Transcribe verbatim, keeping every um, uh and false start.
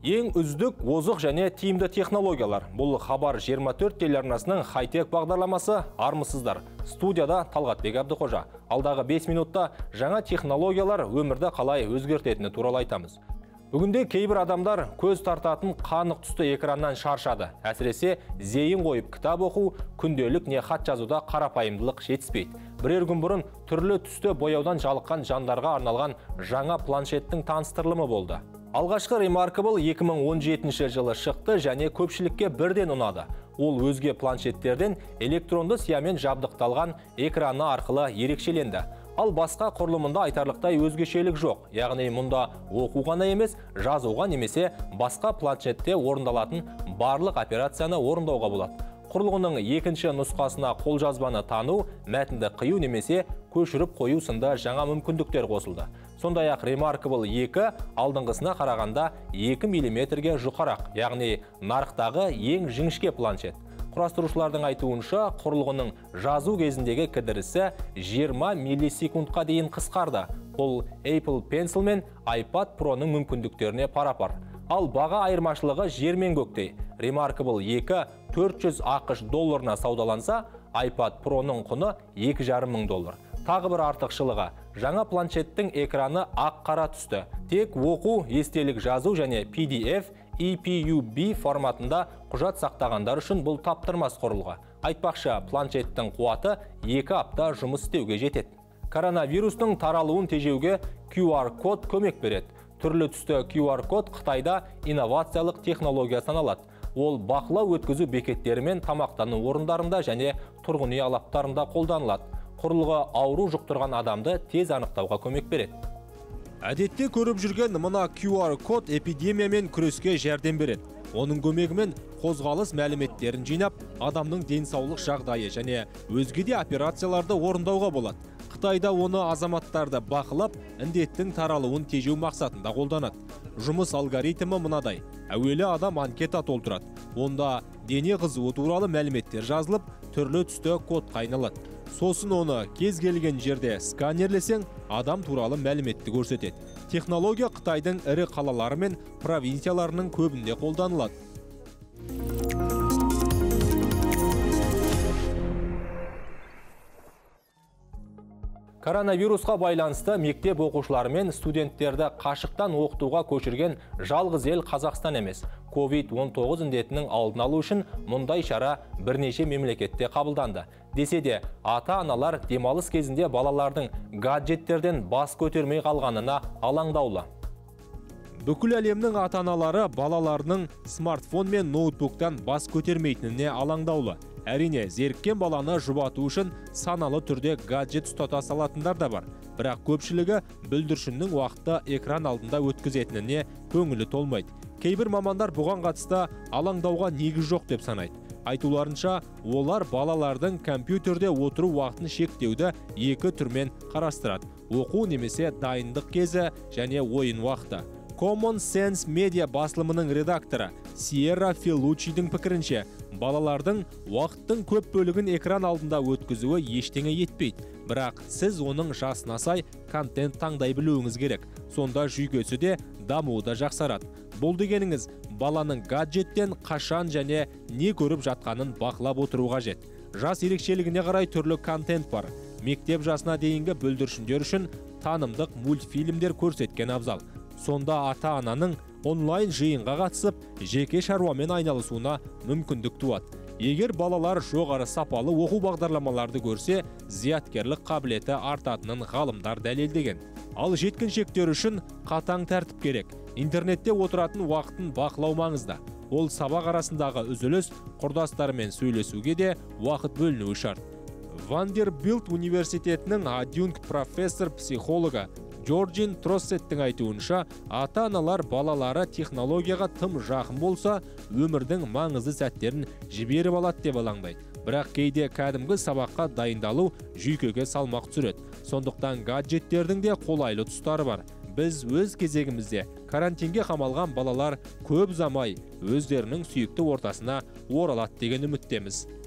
Ең үздік, озық және тиімді технологиялар. Бұл Хабар жиырма төрт телеарнасының хай-тек бағдарламасы. Армысыздар. Студияда Талғатбек Әбдіқожа. Алдағы бес минутта жаңа технологиялар өмірді қалай өзгертетіні туралы айтамыз. Бүгінде кейбір адамдар көз тартатын қанық түсті экраннан шаршады. Әсіресе зейін қойып кітап оқу, күнделік не хат жазуда қарапайымдылық жетіспейді. Бірер күн бұрын түрлі түсті бояудан жалыққан жандарға арналған жаңа планшеттің таныстырылымы болды. Алғашқы Remarkable екі мың он жетінші жылы шықты және көпшілікке бірден ұнады. Ол өзге планшеттерден электронды сиямен жабдықталған экраны арқылы ерекшеленді. Ал басқа құрылымында айтарлықтай өзгешелік жоқ. Яғни мұнда оқу ғана емес, жазуға немесе басқа планшетте орындалатын барлық операцияны орындауға болады. Құрылғының екінші нұсқасына қолжазбаны тану, мәтінді қию немесе көшіріп қою сынды жаңа мүмкіндіктер қосылды. Сондай-ақ Remarkable екі алдыңғысына қарағанда екі миллиметрге жұқарақ, яғни нарықтағы ең жіңішке планшет. Құрастырушылардың айтуынша, құрылғының жазу кезіндегі кідірісі жиырма миллисекундқа дейін қысқарды. Бұл Apple Pencil мен iPad Pro-ның мүмкіндіктеріне пара-пар. Ал баға айырмашылығы жер мен көктей. Remarkable екі төрт жүз ақш долларына саудаланса, iPad Pro-ның құны екі жарым мың доллар. Тағы бір артықшылығы, жаңа планшеттің экраны ақ-қара түсті. Тек оқу, естелік жазу және пи ди эф, и пи ю би форматында құжат сақтағандар үшін бұл таптырмас құрылғы. Айтпақшы, планшеттің қуаты екі апта жұмыс істеуге жетеді. Коронавирустың таралуын тежеуге кю ар код көмек береді. Түрлі түсті кю ар код Қытайда инновациялық технология саналады. Ол бақылау өткізу бекеттері мен тамақтану орындарында және тұрғын үй алаптарында қолданылады. Құрылғы ауру жұқтырған адамды тез анықтауға көмек береді. Әдетте көріп жүрген мына кю ар код эпидемиямен күреске жәрдем береді. Оның көмегімен қозғалыс мәліметтерін жинап, адамның денсаулық жағдайы және өзге де операцияларды орындауға болады. Қытайда оны азаматтарды бақылап, індеттің таралуын тежеу мақсатында қолданады. Жұмыс алгоритмі мынадай. Әуелі адам анкета толтырады. Онда дене қызуы туралы мәліметтер жазылып, түрлі түсті код қайналады. Сосын оны кез келген жерде сканерлесең, адам туралы мәліметті көрсетеді. Технология Қытайдың ірі қалалары мен провинцияларының көбінде қолданылады. Коронавирусқа байланысты мектеп оқушылары мен студенттерді қашықтан оқытуға көшірген жалғыз ел Қазақстан емес. ковид он тоғыз індетінің алдын алу үшін мұндай шара бірнеше мемлекетте қабылданды. Десе де, ата-аналар демалыс кезінде балалардың гаджеттерден бас көтермей қалғанына алаңдаулы. Бүкіл әлемнің ата-аналары балаларының смартфон мен ноутбуктан бас көтермейтініне алаңдаулы. Әрине, зеріккен баланы жұбату үшін саналы түрде гаджет ұстата салатындар да бар. Бірақ көпшілігі бүлдіршіннің уақытта экран алдында өткізетініне көңілі толмайды. Кейбір мамандар бұған қатысты алаңдауға негіз жоқ деп санайды. Айтуларынша, олар балалардың компьютерде отыру уақытын шектеуді екі түрмен қарастырады. Оқу немесе дайындық кезі және ойын уақыты. Common Sense Media басылымының редакторы Сиерра Фелучидің пікірінше, балалардың уақыттың көп бөлігін экран алдында өткізуі ештеңе етпейді. Бірақ сіз оның жасына сай контент таңдай білуіңіз керек. Сонда жүйкесі де дамуы да жақсарады. Бұл дегеніңіз, баланың гаджеттен қашан және не көріп жатқанын бақылап отыру қажет. Жас ерекшелігіне қарай түрлі контент бар. Мектеп жасына дейінгі бүлдіршіндер үшін танымдық мультфильмдер көрсеткен абзал. Сонда ата-ананың онлайн жиынға қатысып, жеке шаруамен айналысуына мүмкіндік туады. Егер балалар жоғары сапалы оқу бағдарламаларды көрсе, зияткерлік қабілеті артатынын ғалымдар дәлелдеген. Ал жеткіншектер үшін қатаң тәртіп керек. Интернетте отыратын уақытын бақылау маңызды. Ол сабақ арасындағы үзіліс, құрдастарымен сөйлесуге де уақыт бөлінуі шарт. Вандербилт университетінің адъюнкт профессор психологы Джорджин Троссеттің айтуынша, ата-аналар балалары технологияға тым жақын болса, өмірдің маңызды сәттерін жіберіп алады деп алаңдайды. Бірақ кейде кәдімгі сабаққа дайындалу жүйкеге салмақ түсіреді. Сондықтан гаджеттердің де қолайлы тұстары бар. Біз өз кезегімізде карантинге қамалған балалар көп замай өздерінің сүйікті ортасына оралады деген үміттеміз.